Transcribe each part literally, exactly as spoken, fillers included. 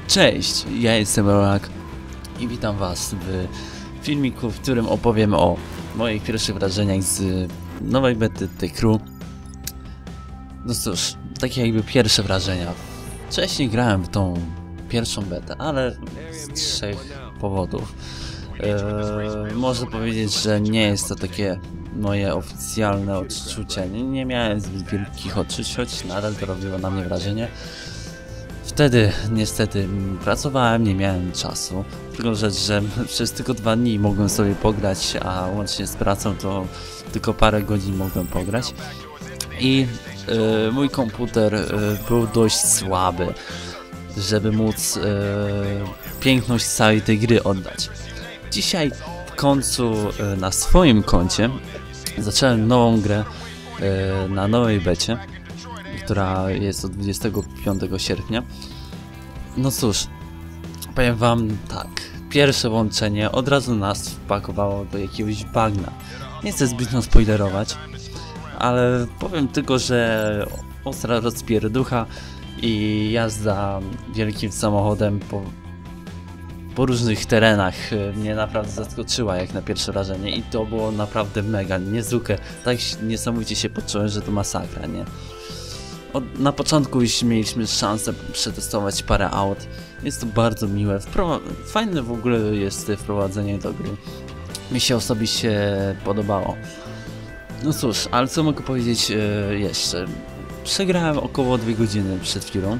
Cześć, ja jestem Rolak i witam was w filmiku, w którym opowiem o moich pierwszych wrażeniach z nowej bety tej crew. No cóż, takie jakby pierwsze wrażenia. Wcześniej grałem w tą pierwszą betę, ale z trzech powodów. Eee, można powiedzieć, że nie jest to takie moje oficjalne odczucie. Nie, nie miałem zbyt wielkich odczuć, choć nadal to robiło na mnie wrażenie. Wtedy niestety pracowałem, nie miałem czasu. Tylko rzecz, że przez tylko dwa dni mogłem sobie pograć, a łącznie z pracą to tylko parę godzin mogłem pograć. I yy, mój komputer yy, był dość słaby, żeby móc yy, piękność całej tej gry oddać. Dzisiaj w końcu yy, na swoim koncie zacząłem nową grę yy, na nowej becie, która jest od dwudziestego piątego sierpnia. No cóż, powiem wam tak, pierwsze włączenie od razu nas wpakowało do jakiegoś bagna. Nie chcę zbytnio spoilerować, ale powiem tylko, że ostra rozpierducha i jazda wielkim samochodem po, po różnych terenach mnie naprawdę zaskoczyła jak na pierwsze wrażenie i to było naprawdę mega, niezwykłe. Tak niesamowicie się poczułem, że to masakra, nie? Od, na początku już mieliśmy szansę przetestować parę aut. Jest to bardzo miłe. Wpro Fajne w ogóle jest wprowadzenie do gry. Mi się osobiście podobało. No cóż, ale co mogę powiedzieć e, jeszcze? Przegrałem około dwie godziny przed chwilą.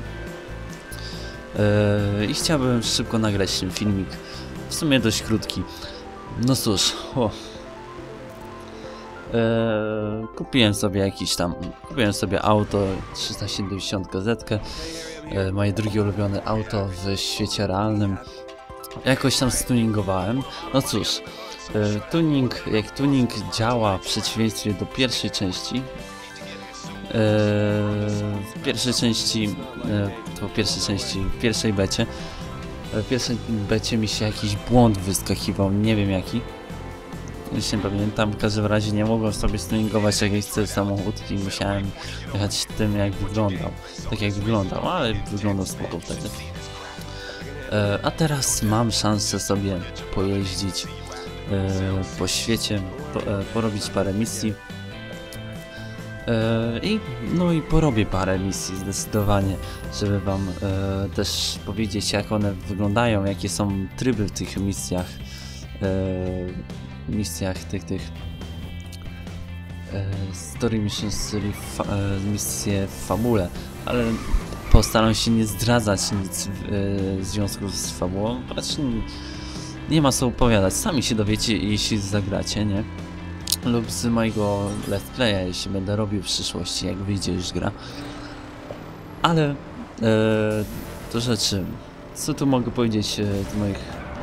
E, I chciałbym szybko nagrać ten filmik. W sumie dość krótki. No cóż, o. Eee, kupiłem sobie jakiś tam, kupiłem sobie auto trzysta siedemdziesiąt Z, eee, moje drugie ulubione auto w świecie realnym. Jakoś tam stuningowałem. No cóż, eee, tuning, jak tuning działa w przeciwieństwie do pierwszej części. Eee, w pierwszej części, eee, to w pierwszej części, w pierwszej becie, w pierwszej becie mi się jakiś błąd wyskakiwał, nie wiem jaki. Już nie pamiętam, w każdym razie nie mogłem sobie stuningować jakiś cel samochód i musiałem jechać tym jak wyglądał, tak jak wyglądał, ale wyglądał spoko wtedy. E, a teraz mam szansę sobie pojeździć e, po świecie, po, e, porobić parę misji e, i no i porobię parę misji zdecydowanie, żeby wam e, też powiedzieć jak one wyglądają, jakie są tryby w tych misjach. E, misjach tych tych e, story missions, czyli fa, e, misje w fabule, ale postaram się nie zdradzać nic w, e, w związku z fabułą, raczej nie ma co opowiadać, sami się dowiecie jeśli zagracie, nie? Lub z mojego let's playa, jeśli będę robił w przyszłości, jak wyjdzie już gra. Ale e, do rzeczy, co tu mogę powiedzieć e, z moich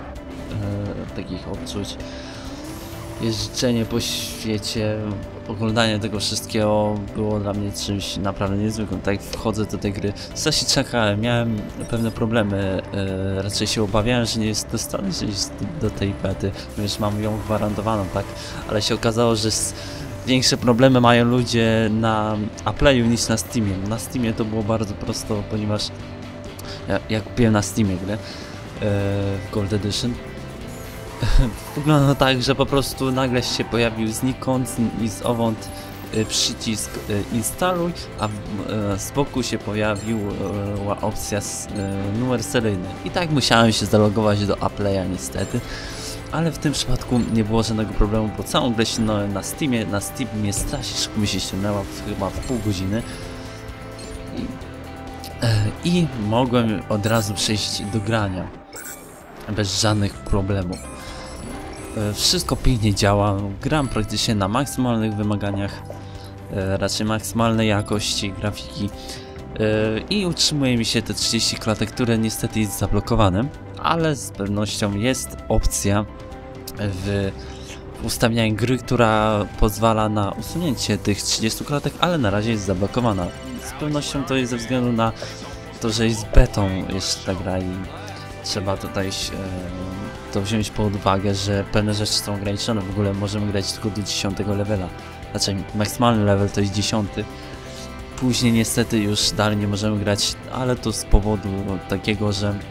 e, takich odczuć. Jeżdżenie po świecie, oglądanie tego wszystkiego było dla mnie czymś naprawdę niezwykłym. Tak jak wchodzę do tej gry, strasznie czekałem, miałem pewne problemy, e, raczej się obawiałem, że nie jest dostanę się do tej bety, ponieważ mam ją gwarantowaną, tak? Ale się okazało, że większe problemy mają ludzie na Playu niż na Steamie. Na Steamie to było bardzo prosto, ponieważ ja, ja kupiłem na Steamie grę e, w Gold Edition. Wygląda tak, że po prostu nagle się pojawił znikąd i zowąd y, przycisk y, instaluj, a w, y, z boku się pojawiła y, opcja z, y, numer seryjny. I tak musiałem się zalogować do Apple'a niestety, ale w tym przypadku nie było żadnego problemu, bo całą grę ściągnąłem na Steamie, na Steamie strasznie szybko mi się ściągnęła, chyba w pół godziny. I, y, I mogłem od razu przejść do grania bez żadnych problemów. Wszystko pięknie działa, gram praktycznie na maksymalnych wymaganiach, raczej maksymalnej jakości grafiki i utrzymuje mi się te trzydzieści klatek, które niestety jest zablokowane, ale z pewnością jest opcja w ustawianiu gry, która pozwala na usunięcie tych trzydziestu klatek, ale na razie jest zablokowana. Z pewnością to jest ze względu na to, że jest betą jeszcze ta gra i trzeba tutaj to wziąć pod uwagę, że pewne rzeczy są ograniczone. W ogóle możemy grać tylko do dziesiątego levela. Znaczy maksymalny level to jest dziesiąty. Później niestety już dalej nie możemy grać, ale to z powodu takiego, że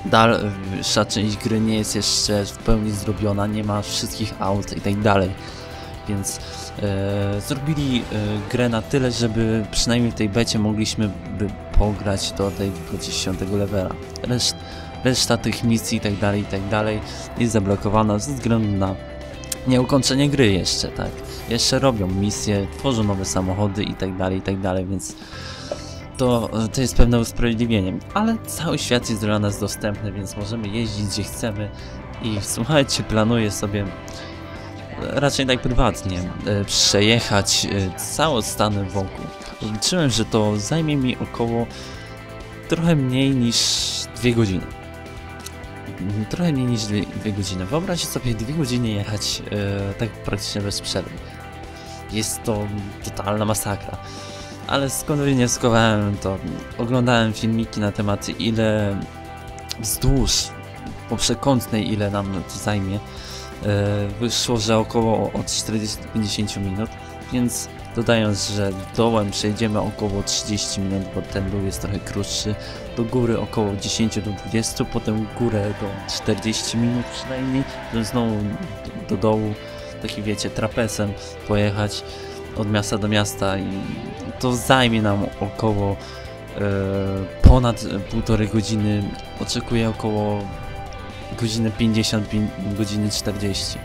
dalsza część gry nie jest jeszcze w pełni zrobiona, nie ma wszystkich aut i tak dalej. Więc e, zrobili e, grę na tyle, żeby przynajmniej w tej becie mogliśmy by pograć do tej dziesiątego levela. Reszt, reszta tych misji i tak dalej, i tak dalej jest zablokowana ze względu na nieukończenie gry jeszcze, tak. Jeszcze robią misje, tworzą nowe samochody i tak dalej, i tak dalej, więc to, to jest pewne usprawiedliwienie. Ale cały świat jest dla nas dostępny, więc możemy jeździć gdzie chcemy i słuchajcie, planuję sobie raczej tak prywatnie e, przejechać e, całe Stany wokół. Liczyłem, że to zajmie mi około trochę mniej niż dwie godziny. Trochę mniej niż dwie, dwie godziny. Wyobraźcie sobie dwie godziny jechać e, tak praktycznie bez przerwy. Jest to totalna masakra. Ale skąd wnioskowałem, to oglądałem filmiki na temat, ile wzdłuż po przekątnej, ile nam to zajmie. Wyszło, że około od czterdziestu do pięćdziesięciu minut, więc dodając, że dołem przejdziemy około trzydzieści minut, bo ten dół jest trochę krótszy, do góry około dziesięć do dwudziestu, potem górę do czterdziestu minut przynajmniej, potem znowu do, do dołu, taki wiecie, trapezem pojechać od miasta do miasta i to zajmie nam około e, ponad półtorej godziny, oczekuję około godzinę pięćdziesiąt, godziny czterdzieści.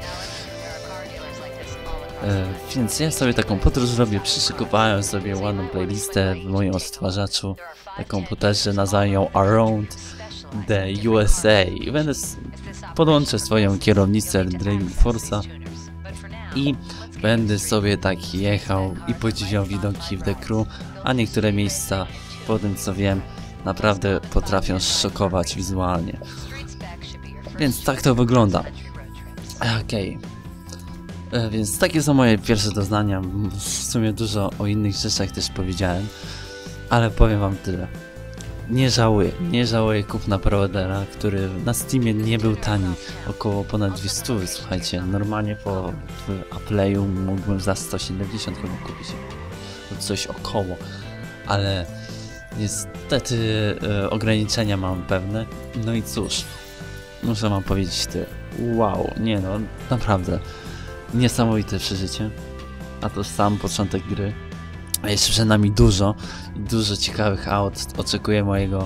E, więc ja sobie taką podróż robię, przyszykowałem sobie ładną playlistę w moim odtwarzaczu na komputerze, nazwałem ją Around the U S A i będę podłączę swoją kierownicę Driving Force'a i będę sobie tak jechał i podziwiał widoki w The Crew, a niektóre miejsca, po tym co wiem, naprawdę potrafią szokować wizualnie. Więc tak to wygląda. Okej. Okay. Więc takie są moje pierwsze doznania. W sumie dużo o innych rzeczach też powiedziałem. Ale powiem wam tyle. Nie żałuję. Nie żałuję kupna Preordera, który na Steamie nie był tani. Około ponad dwieście. Słuchajcie, normalnie po Apple'u mógłbym za sto siedemdziesiąt chyba kupić. Coś około. Ale niestety e, ograniczenia mam pewne. No i cóż. Muszę wam powiedzieć ty, wow, nie no, naprawdę niesamowite przeżycie, a to sam początek gry, a jeszcze przed nami dużo, dużo ciekawych aut, oczekuję mojego,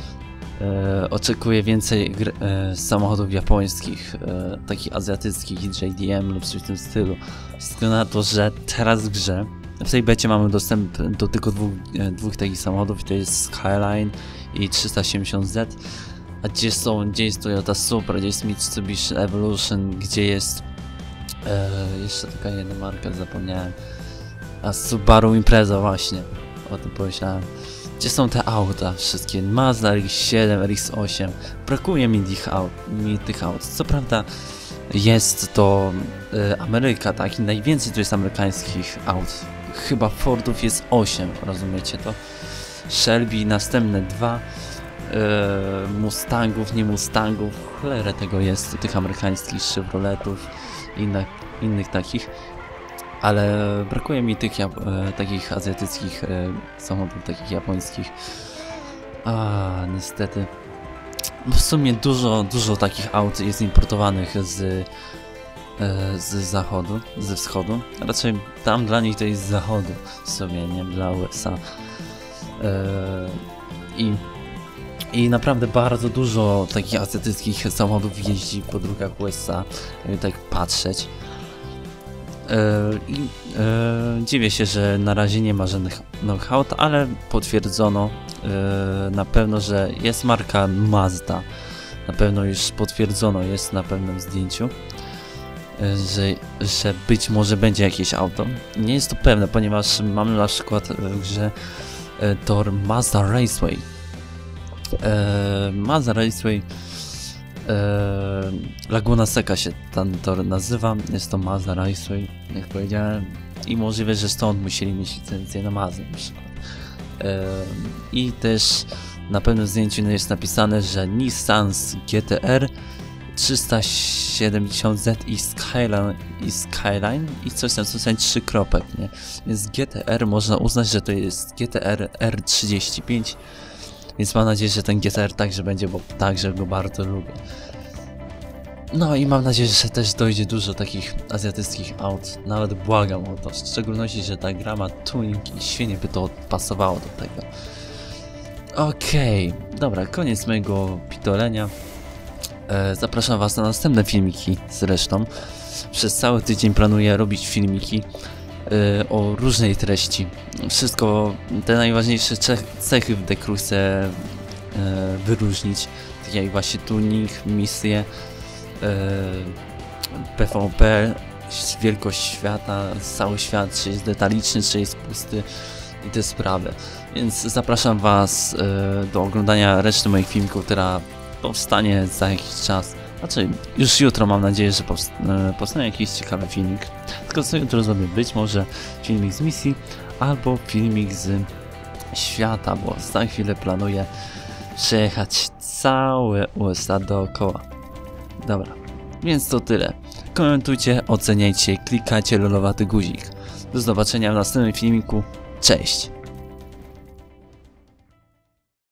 e, oczekuję więcej gry, e, samochodów japońskich, e, takich azjatyckich, J D M lub coś w tym stylu, ze względu na to, że teraz w grze, w tej becie mamy dostęp do tylko dwóch, e, dwóch takich samochodów, to jest Skyline i trzysta siedemdziesiąt Z. A gdzie są, gdzie jest Toyota Supra, gdzie jest Mitsubishi Evolution, gdzie jest e, jeszcze taka jedna marka, zapomniałem, a Subaru Impreza właśnie, o tym pomyślałem. Gdzie są te auta wszystkie, Mazda R X siedem, R X osiem, brakuje mi tych aut, mi tych aut. Co prawda jest to e, Ameryka, tak, i najwięcej tu jest amerykańskich aut, chyba Fordów jest osiem, rozumiecie to? Shelby następne dwa. Mustangów, nie Mustangów, cholerę tego jest, tych amerykańskich Chevroletów i innych, innych takich, ale brakuje mi tych e, takich azjatyckich e, samochodów, takich japońskich. A niestety w sumie dużo, dużo takich aut jest importowanych z, e, z zachodu, ze wschodu, raczej tam dla nich to jest z zachodu sobie, nie dla U S A. E, i I naprawdę bardzo dużo takich azjatyckich samochodów jeździ po drogach U S A, tak patrzeć. Yy, I yy, dziwię się, że na razie nie ma żadnych nowych aut, ale potwierdzono yy, na pewno, że jest marka Mazda. Na pewno już potwierdzono, jest na pewnym zdjęciu, yy, że, że być może będzie jakieś auto. Nie jest to pewne, ponieważ mamy na przykład w grze yy, tor Mazda Raceway. Eee, Mazda Raceway eee, Laguna Seca się ten tor nazywa, jest to Mazda Raceway, jak powiedziałem, i możliwe, że stąd musieli mieć licencję na Mazdę na przykład. Eee, I też na pewnym zdjęciu jest napisane, że Nissan G T R trzysta siedemdziesiąt Z i Skyline i Skyline i coś tam, co są trzy kropek, nie? Więc G T R można uznać, że to jest G T R R trzydzieści pięć. Więc mam nadzieję, że ten G T R także będzie, bo także go bardzo lubię. No i mam nadzieję, że też dojdzie dużo takich azjatyckich aut. Nawet błagam o to. W szczególności, że ta gra ma tuning i świetnie by to pasowało do tego. Okej, okay. Dobra, koniec mojego pitolenia. E, zapraszam was na następne filmiki zresztą. Przez cały tydzień planuję robić filmiki e, o różnej treści. Wszystko, te najważniejsze cechy w Decruise e, wyróżnić. Tak jak właśnie tuning, misje, P V P, wielkość świata, cały świat, czy jest detaliczny, czy jest pusty i te sprawy. Więc zapraszam was y, do oglądania reszty moich filmików, która powstanie za jakiś czas. Znaczy, już jutro mam nadzieję, że powst y, powstanie jakiś ciekawy filmik. Tylko co jutro zrobię? Być może filmik z misji, albo filmik z świata, bo za chwilę planuję przejechać całe U S A dookoła. Dobra, więc to tyle. Komentujcie, oceniajcie, klikajcie lolowaty guzik. Do zobaczenia w następnym filmiku. Cześć!